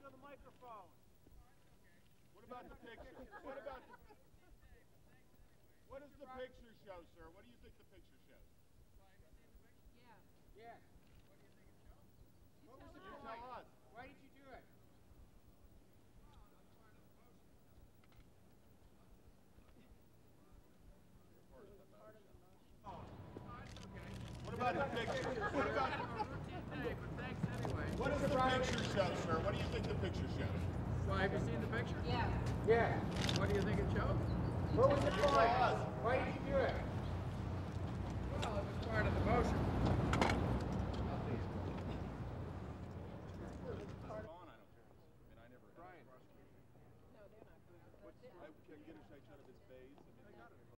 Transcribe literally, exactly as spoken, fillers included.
to the microphone. What about the picture? What about the... What does the picture show, sir? What do you think the picture shows? Yeah. Yeah. What do you think it shows? What was the You point? tell us. Why did you do it? What about the picture? What about the... Day, but thanks anyway. What does the picture show, sir? What do you think the picture shows? Well, have you seen the picture? Yeah. Yeah. What do you think it shows? What was the You point? tell us. Why did you do it? Well, it was part of the motion. Brian. No, they're not. I can get a shot of his